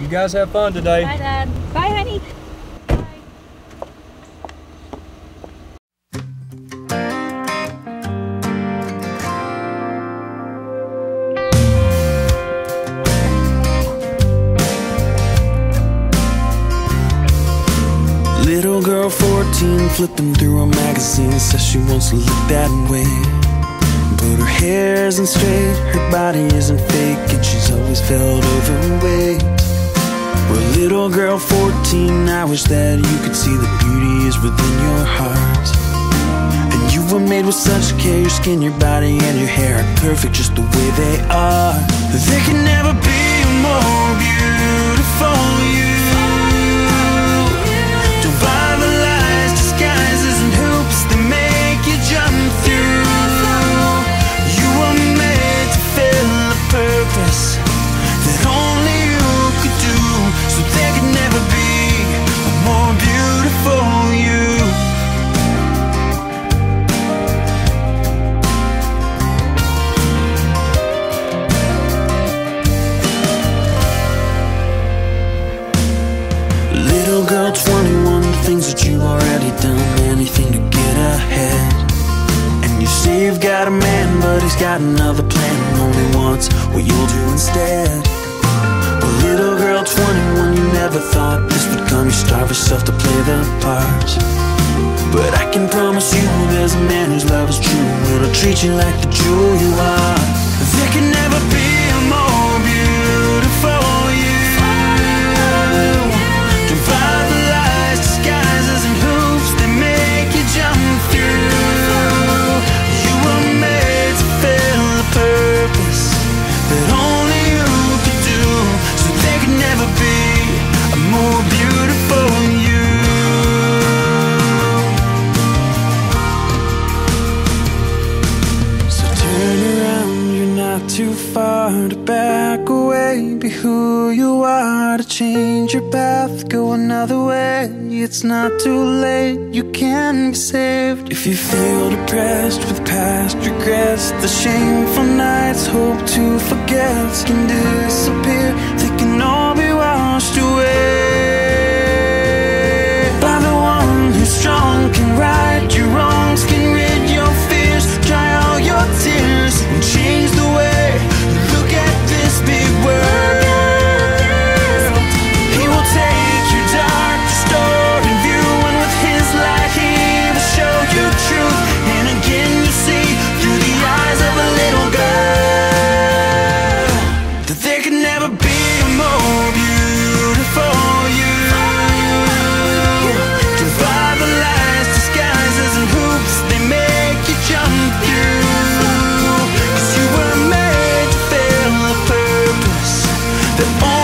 You guys have fun today. Bye, Dad. Bye, honey. Little girl 14 flipping through a magazine, says she wants to look that way. But her hair isn't straight, her body isn't fake, and she's always felt overweight. Well, little girl 14, I wish that you could see the beauty is within your heart. And you were made with such care, your skin, your body, and your hair are perfect just the way they are. There can never be a more beautiful you. Don't buy the lies, disguises, and hoops that make you jump through. You were made to fill a purpose that only you could do. So there could never be a more beautiful you. Little girl 21, the things that you've already done, anything to get ahead. And you say you've got a man, but he's got another plan, only wants what you'll do instead. Well, little girl 21, you never thought this would come. You starve yourself to play the part. But I can promise you there's a man whose love is true, it'll treat you like the jewel you are. There can never be a more beautiful you. Don't buy the lies, disguises, and hoops that make you jump through. You were made to fill a purpose that only you could do. So there could never be a more beautiful you. So turn around, you're not too far to back away. Be who you are, to change your path, go another way. It's not too late, you can be saved. If you feel depressed with past regrets, the shameful nights, hope to forget can disappear, they can all be washed away by the one who's strong, can right your wrongs, can rid your fears, dry all your tears, and change the way you look at this big world. He will take your dark, distorted view, and with his light he will show you truth. And again you see through the eyes of a little girl that there could never be a more beautiful you. To buy the lies, disguises, and hoops they make you jump through. 'Cause you were made to fill a purpose that